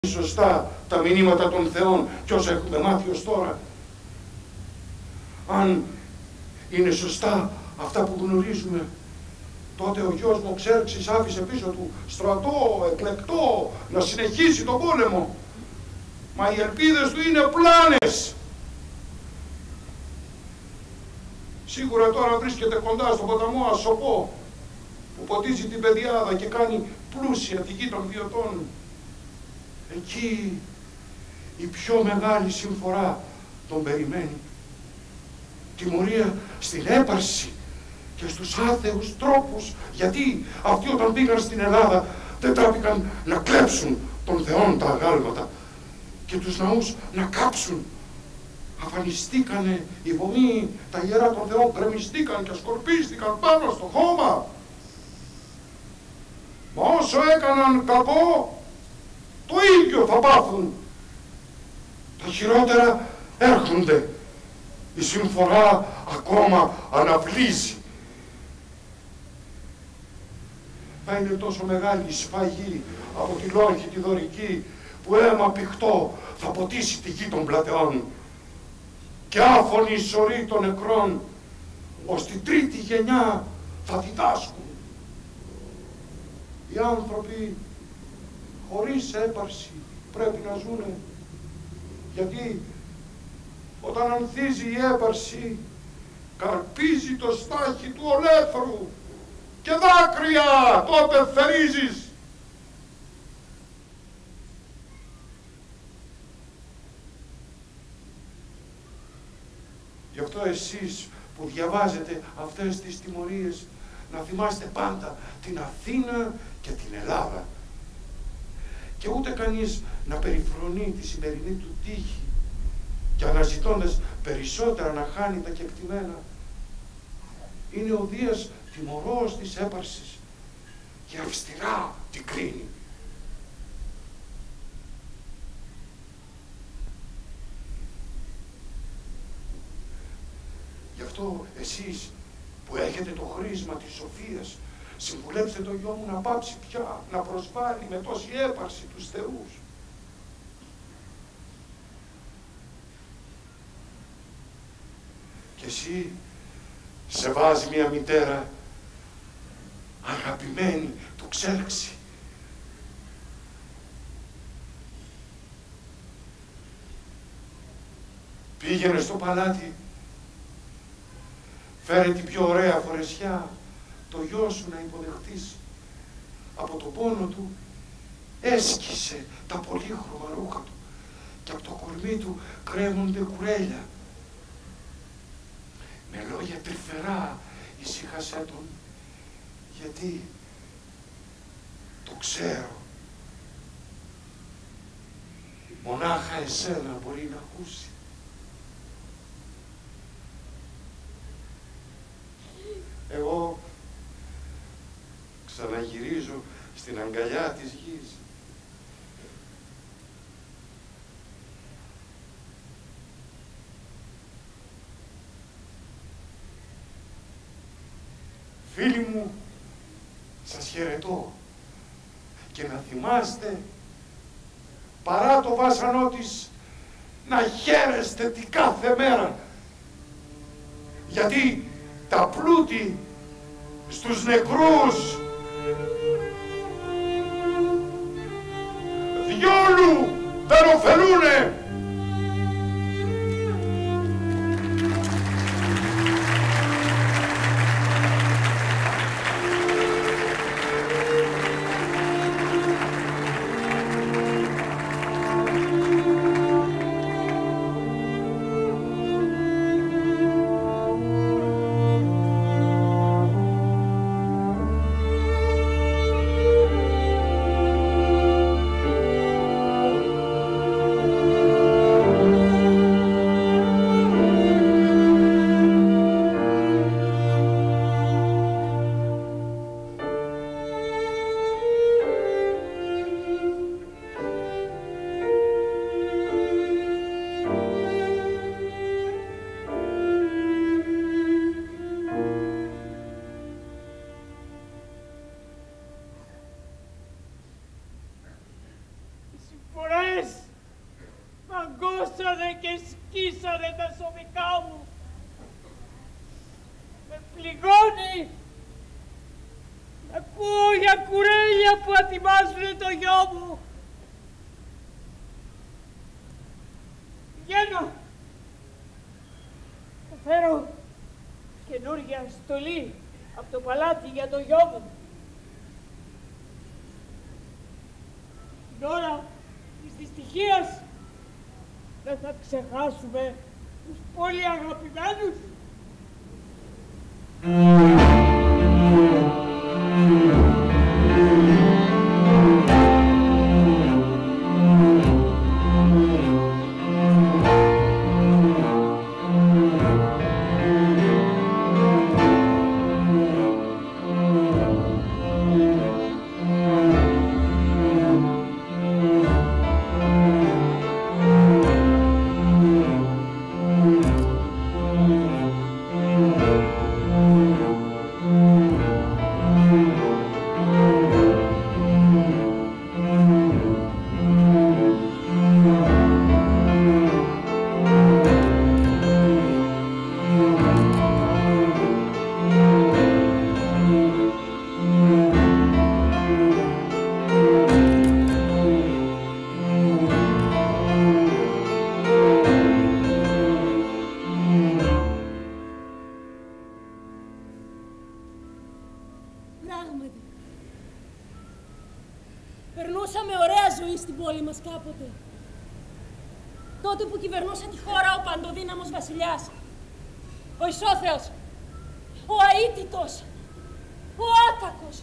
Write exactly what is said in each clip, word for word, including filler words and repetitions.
σωστά τα μηνύματα των θεών και όσα έχουμε μάθει ως τώρα. Αν είναι σωστά αυτά που γνωρίζουμε, τότε ο γιος μου Ξέρξης άφησε πίσω του στρατό, εκλεκτό, να συνεχίσει τον πόλεμο. Μα οι ελπίδες του είναι πλάνες. Σίγουρα τώρα βρίσκεται κοντά στον ποταμό Ασοπό, που ποτίζει την Πεδιάδα και κάνει πλούσια τη γη των βιωτών. Εκεί η πιο μεγάλη συμφορά τον περιμένει. Τιμωρία στην έπαρση και στους άθεους τρόπους, γιατί αυτοί όταν πήγαν στην Ελλάδα δεν τράπηκαν να κλέψουν των θεών τα αγάλματα και τους ναούς να κάψουν. Αφανιστήκανε οι βομοί, τα ιερά των θεών κρεμιστήκαν και σκορπίστηκαν πάνω στο χώμα. Μα όσο έκαναν κακό, το ίδιο θα πάθουν. Τα χειρότερα έρχονται. Η συμφορά ακόμα αναβλύζει. Θα είναι τόσο μεγάλη η σφαγή από τη λόγχη τη δωρική, που αίμα πηχτό θα ποτίσει τη γη των πλατεών και άφωνοι σωροί των νεκρών ως την τρίτη γενιά θα διδάσκουν. Οι άνθρωποι χωρίς έπαρση πρέπει να ζουνε, γιατί όταν ανθίζει η έπαρση καρπίζει το στάχι του ολέθρου και δάκρυα τότε θερίζεις. Γι' αυτό εσείς που διαβάζετε αυτές τις τιμωρίες να θυμάστε πάντα την Αθήνα και την Ελλάδα και ούτε κανείς να περιφρονεί τη σημερινή του τύχη και αναζητώντας περισσότερα να χάνει τα κεκτημένα. Είναι ο Δίας τιμωρός της έπαρσης και αυστηρά την κρίνει. Γι' αυτό εσείς που έχετε το χρήσμα της σοφίας, συμβουλέψτε το γιο μου να πάψει πια να προσβάλλει με τόση έπαρση τους θεούς. Και εσύ σε βάζει μια μητέρα αγαπημένη του Ξέρξη. Πήγαινε στο παλάτι, φέρε την πιο ωραία φορεσιά, το γιο σου να υποδεχτείς. Από τον πόνο του έσκησε τα πολύχρωμα ρούχα του και από το κορμί του κρέμονται κουρέλια. Με λόγια τρυφερά ησύχασέ τον, γιατί το ξέρω. Μονάχα εσένα μπορεί να ακούσει. Εγώ ξαναγυρίζω στην αγκαλιά της γης. Φίλοι μου, σας χαιρετώ και να θυμάστε παρά το βάσανό της να χαίρεστε την κάθε μέρα, γιατί τα πλούτη στους νεκρούς διόλου δεν ωφελούνε. Thank you. σκίσανε τα σωμικά μου. Με πληγώνει να ακούω για κουρέλια που ατιμάζουνε το γιο μου. Πηγαίνω. Θα φέρω καινούργια στολή από το παλάτι για το γιο μου. Την ώρα της δυστυχίας δεν θα ξεχάσουμε τους πολύ αγαπημένους. Περνούσαμε ωραία ζωή στην πόλη μας κάποτε. Τότε που κυβερνούσε τη χώρα ο παντοδύναμος βασιλιάς. Ο Ισόθεος. Ο αίτητος. Ο άτακος.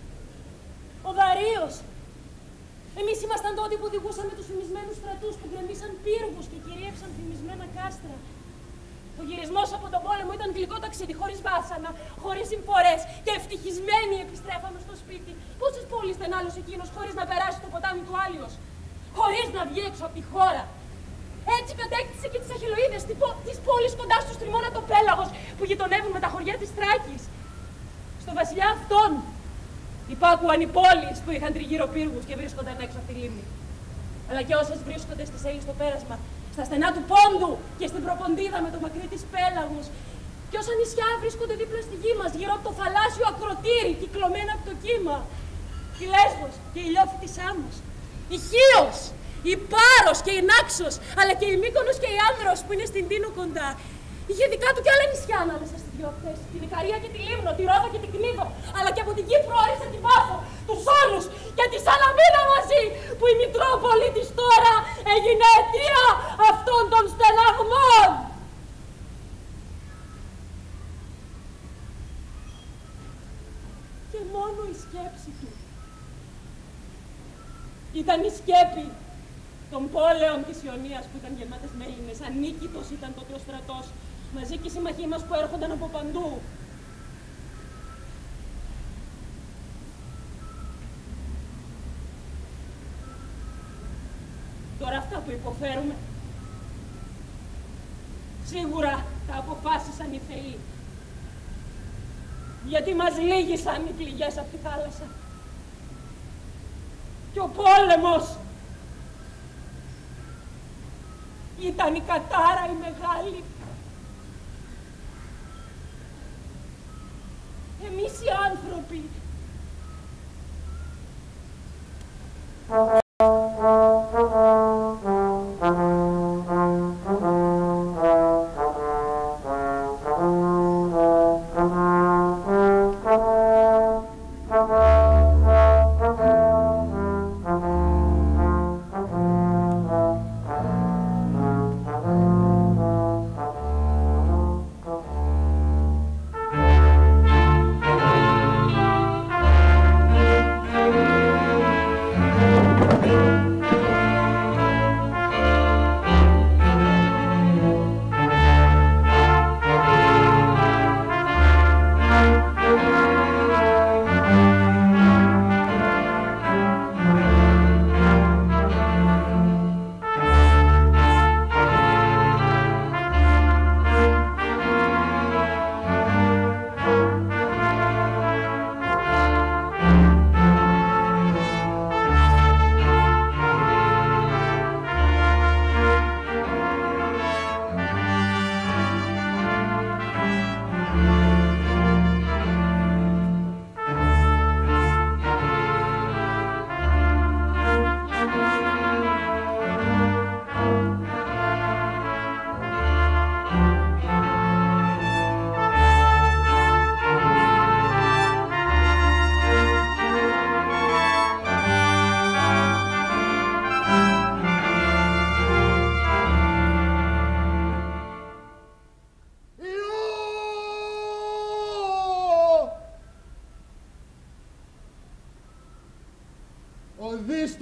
Ο Δαρίος. Εμείς ήμασταν τότε που οδηγούσαμε τους φημισμένους στρατούς που γκρεμίσαν πύργους και κυρίευσαν φημισμένα κάστρα. Ο γυρισμός από τον πόλεμο ήταν γλυκό ταξίδι, χωρίς βάσανα, χωρίς συμφορές και ευτυχισμένοι επιστρέφαμε στο σπίτι. Πόσες πόλεις ήταν άλλος εκείνος χωρίς να περάσει το ποτάμι του Άλιος, χωρίς να βγει έξω από τη χώρα. Έτσι κατέκτησε και τις Αχελοίδες, τις πόλεις κοντά στο στριμώνα το Πέλαγος που γειτονεύουν με τα χωριά της Θράκης. Στο βασιλιά αυτόν υπάκουαν οι πόλεις που είχαν τριγύρω πύργους και βρίσκονταν έξω από τη λίμνη. Αλλά και όσες βρίσκονται στη Σέλη στο πέρασμα, στα στενά του Πόντου και στην Προποντίδα με το μακρύ της Πέλαγος. Και όσα νησιά βρίσκονται δίπλα στη γη μας, γύρω από το θαλάσσιο ακροτήρι, κυκλωμένα από το κύμα. Η Λέσβος και η Λιώφη της Σάμος. Η Χίος, η Πάρος και η Νάξος, αλλά και η Μύκονος και η Άνδρος που είναι στην Τίνο κοντά. Είχε δικά του κι άλλα νησιά ανάμεσα στις δυο αυτές. Την Ικαρία και τη Λίμνο, τη Ρόδα και την Κνίδο. Αλλά και από την γη προόρισε την Πάφο, τους Όλους και τη Σαλαμίνα μαζί, που η Μητρόπολη της τώρα έγινε αιτία αυτών των στεναγμών. Και μόνο η σκέψη του ήταν η σκέπη των πόλεων της Ιωνίας που ήταν γεμάτες με Έλληνες. Ανίκητος ήταν τότε ο στρατός, μαζί και οι συμμαχοί μας που έρχονταν από παντού. Τώρα αυτά που υποφέρουμε, σίγουρα τα αποφάσισαν οι θεοί. Γιατί μας λύγησαν οι πληγές από τη θάλασσα. Και ο πόλεμος ήταν η κατάρα η μεγάλη. Εμείς οι άνθρωποι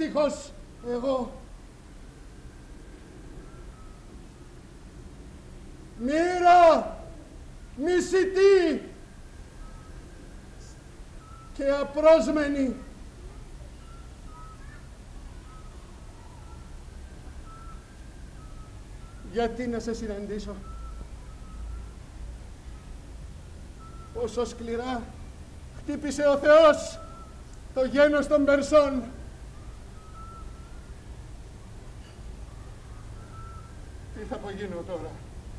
δυστυχώς εγώ. Μοίρα μισητή και απρόσμενη. Γιατί να σε συναντήσω? Πόσο σκληρά χτύπησε ο Θεός το γένος των Περσών. Τι θα απογίνω τώρα?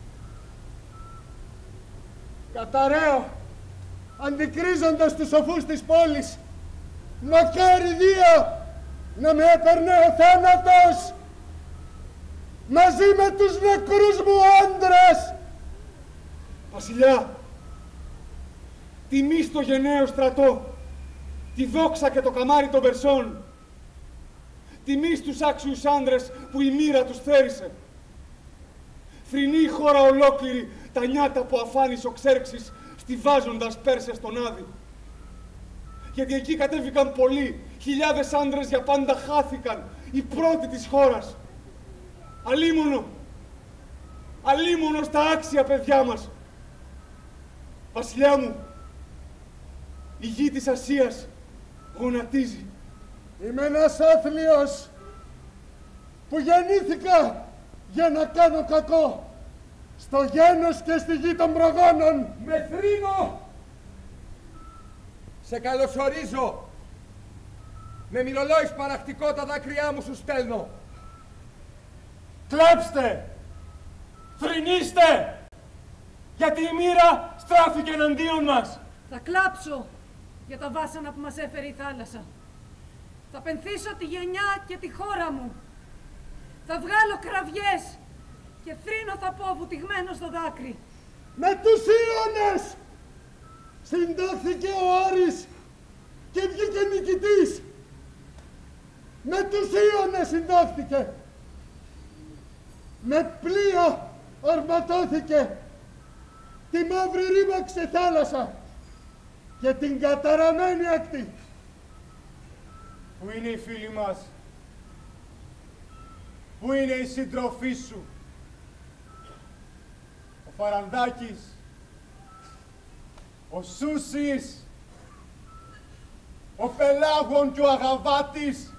Καταραίω, αντικρίζοντας τους σοφούς της πόλης. Μακάρι δύο να με έπαιρνε ο θάνατος μαζί με τους νεκρούς μου άντρες. Βασιλιά, τιμή στο γενναίο στρατό, τη δόξα και το καμάρι των Περσών. Τιμή στους άξιους άντρες που η μοίρα τους θέρισε. Θρηνεί η χώρα ολόκληρη τα νιάτα που αφάνισε ο Ξέρξης στιβάζοντας Πέρσες στον Άδη. Γιατί εκεί κατέβηκαν πολλοί, χιλιάδες άντρες για πάντα χάθηκαν, οι πρώτοι της χώρας. Αλίμονο, αλίμονο στα άξια παιδιά μας. Βασιλιά μου, η γη της Ασίας γονατίζει. Είμαι ένας άθλιος που γεννήθηκα για να κάνω κακό στο γένος και στη γη των προγόνων. Μεθρίνω! Σε καλωσορίζω. Με μυρολόι σπαρακτικό τα δάκρυά μου σου στέλνω. Κλέψτε! Θρηνήστε! Γιατί η μοίρα στράφηκε εναντίον μας. Θα κλάψω για τα βάσανα που μας έφερε η θάλασσα. Θα πενθήσω τη γενιά και τη χώρα μου. Θα βγάλω κραυγές και θρήνο θα πω βουτυγμένο στο δάκρυ. Με τους Ίωνες συντάχθηκε ο Άρης και βγήκε νικητής. Με τους Ίωνες συντάχθηκε. Με πλοία αρματώθηκε. Τη μαύρη ρήμαξε θάλασσα και την καταραμένη ακτή. Πού είναι οι φίλοι μας? Πού είναι οι σύντροφοί σου? Ο Φαρανδάκης, ο Σούσης, ο Πελάγων και ο Αγαβάτης,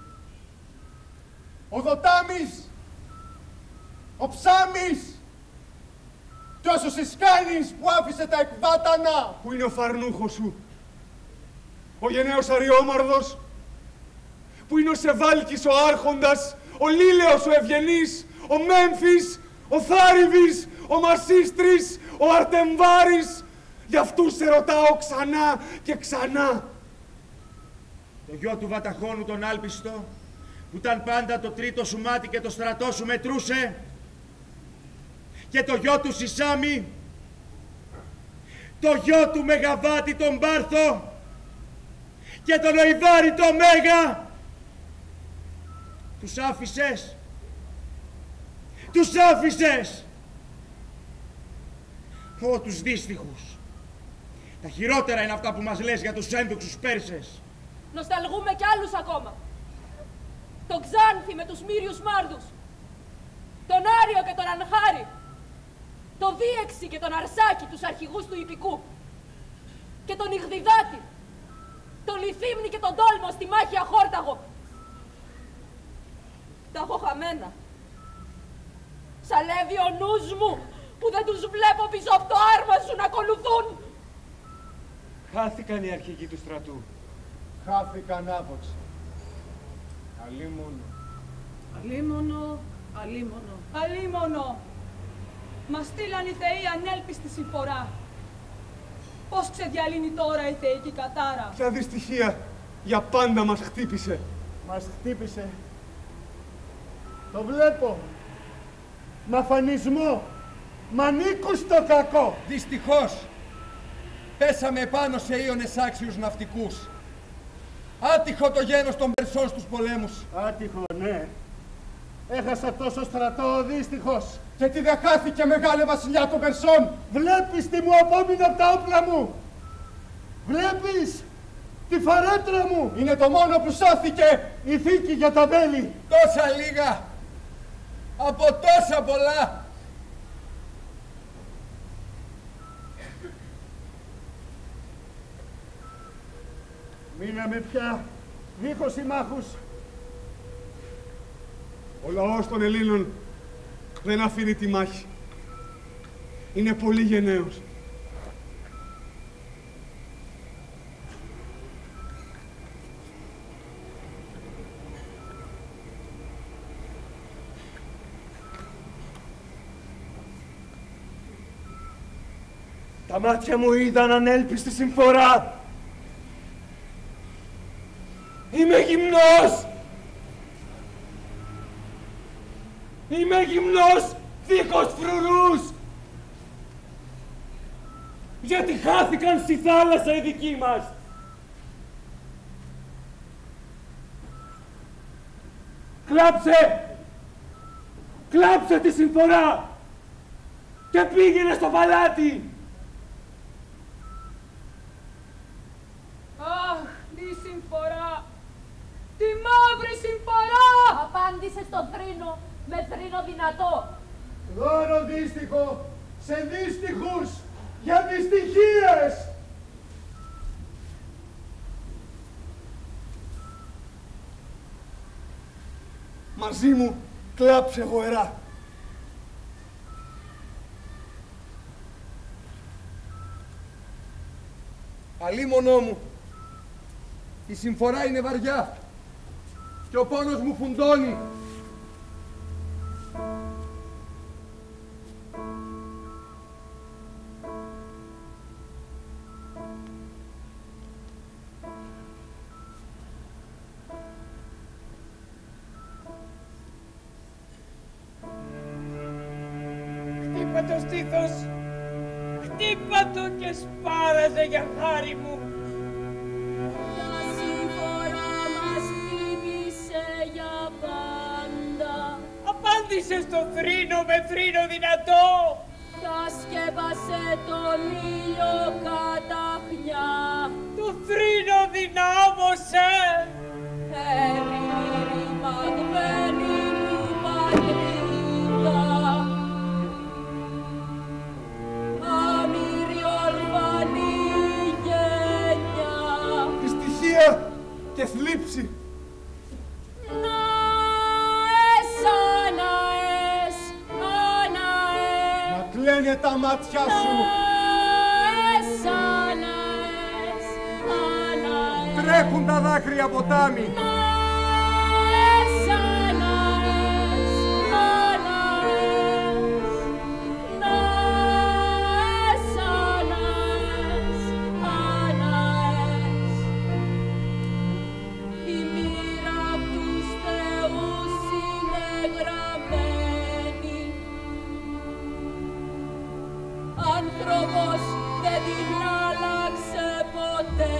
ο Δοτάμης, ο Ψάμης και ο Σωσισκάνης που άφησε τα εκβάτανα. Πού είναι ο φαρνούχος σου? Ο γενναίος Αριόμαρδος? Πού είναι ο Σεβάλκης ο Άρχοντας, ο Λίλεος ο Ευγενής, ο Μέμφης, ο Θάριβης, ο Μασίστρης, ο Αρτεμβάρης? Γι' αυτούς σε ρωτάω ξανά και ξανά. Το γιο του Βαταχώνου τον Άλπιστο, που ήταν πάντα το τρίτο σου μάτι και το στρατό σου μετρούσε, και το γιο του Σισάμι, το γιο του Μεγαβάτη τον Πάρθο και τον Οϊβάρη τον Μέγα. Τους άφησες. Τους άφησες. Ω, τους δύστιχους. Τα χειρότερα είναι αυτά που μας λες για τους ένδοξους Πέρσες. Νοσταλγούμε κι άλλους ακόμα. Τον Ξάνθη με τους Μύριους Μάρδους, τον Άριο και τον Ανχάρη, τον Δίεξι και τον Αρσάκη, τους αρχηγούς του Ιππικού, και τον Ιγδιδάτη, τον Λιθύμνη και τον Τόλμο στη μάχη Αχόρταγο. Τα έχω χαμένα. Σαλεύει ο νους μου που δεν τους βλέπω πίσω από το άρμα σου να ακολουθούν. Χάθηκαν οι αρχηγοί του στρατού. Χάθηκαν άπαξα. Αλίμονο. Αλίμονο, αλίμονο. Αλίμονο. Μας στείλαν οι θεοί ανέλπιστη συμφορά. Πώς ξεδιαλύνει τώρα η θεϊκή κατάρα? Ποια δυστυχία για πάντα μας χτύπησε. Μας χτύπησε. Το βλέπω. Μ' αφανισμό. Μ' ανήκουν στο κακό. Δυστυχώς, πέσαμε πάνω σε Ίωνες άξιους ναυτικούς. Άτυχο το γένος των Περσών στους πολέμους. Άτυχο, ναι. Έχασα τόσο στρατό, δυστυχώς. Και τι δεν χάθηκε, μεγάλε βασιλιά των Περσών? Βλέπεις τι μου απόμεινε από τα όπλα μου. Βλέπεις Τη φαρέτρα μου! Είναι το μόνο που σώθηκε! Η θήκη για τα μέλη! Τόσα λίγα! Από τόσα πολλά! Μείναμε πια δίχως συμμάχους. Ο λαός των Ελλήνων δεν αφήνει τη μάχη. Είναι πολύ γενναίος. Τα μάτια μου είδαν ανέλπιστη συμφορά. Είμαι γυμνός! Είμαι γυμνός δίχως φρουρούς! Γιατί χάθηκαν στη θάλασσα οι δικοί μας! Κλάψε! Κλάψε τη συμφορά! Και πήγαινε στο παλάτι! Αχ, τη συμφορά! Τη μαύρη συμφορά! Απάντησε στον θρήνο με θρήνο δυνατό. Δώρο δύστιχο σε δύστιχους για δυστυχίες! Μαζί μου κλάψε γοερά. Αλίμονό μου, η συμφορά είναι βαριά και ο πόνος μου φουντώνει. Χτύπα το στήθος, χτύπα το και σπάραζε για χάρη μου. Τα σύμφορα μας θύμισε για πάντα. Απάντησε στο θρήνο με θρήνο δυνατό. Τα σκέπασε τον ήλιο καταχνιά. Το θρήνο δυνάμωσε. Ερημαγμένη μου πατρίδα, αμήρη ορφανή γενιά. Δυστυχία και θλίψη. Αναές, αναές, αναές. Να κλαίνε τα μάτια σου. Αναές, αναές, αναές. Τρέχουν τα δάκρυα ποτάμι. Αναές, αναές, αναές. Αναές, αναές, αναές. Η μοίρα τους θεούς είναι γραμμένη. Άνθρωπος δεν την άλλαξε ποτέ.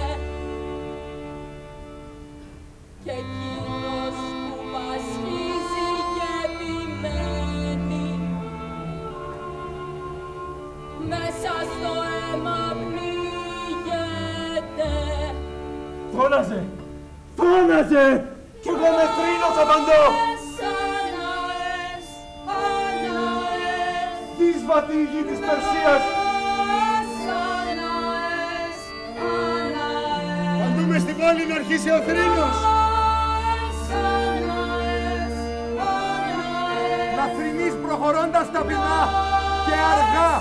Και εκείνος που πασχίζει και επιμένει, μέσα στο αίμα πνίγεται. Φώναζε! Φώναζε! Κι εγώ με θρήνο θα απαντώ! Αναές, αναές, Δύσβατη η γη της Περσίας! αναές, αναές. Παντού μες στην πόλη να αρχίσει ο θρήνος! Να θρηνείς προχωρώντας ταπεινά και αργά.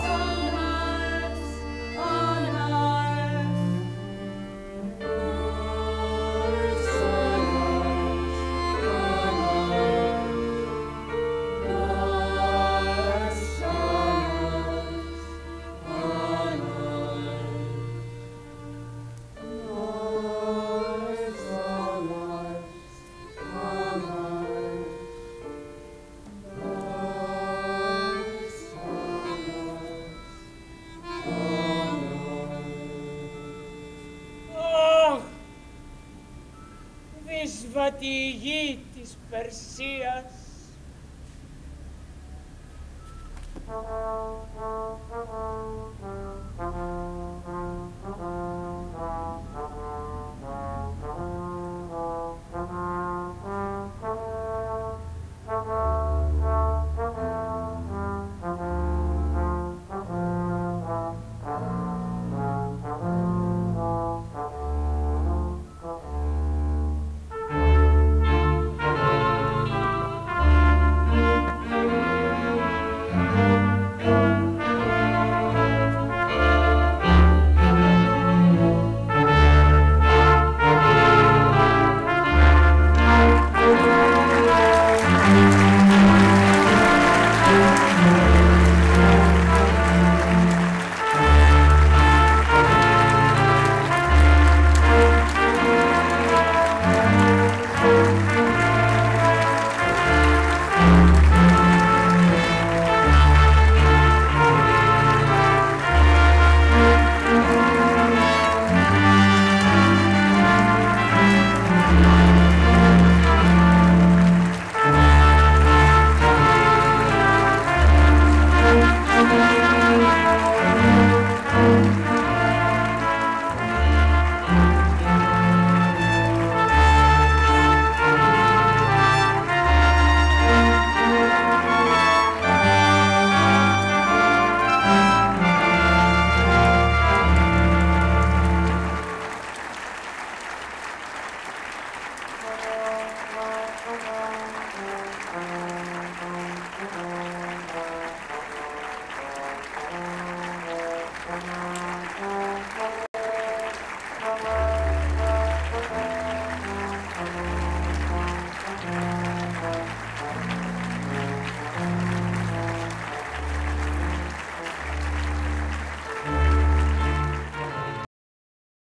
δύσβατη η γη της Περσίας.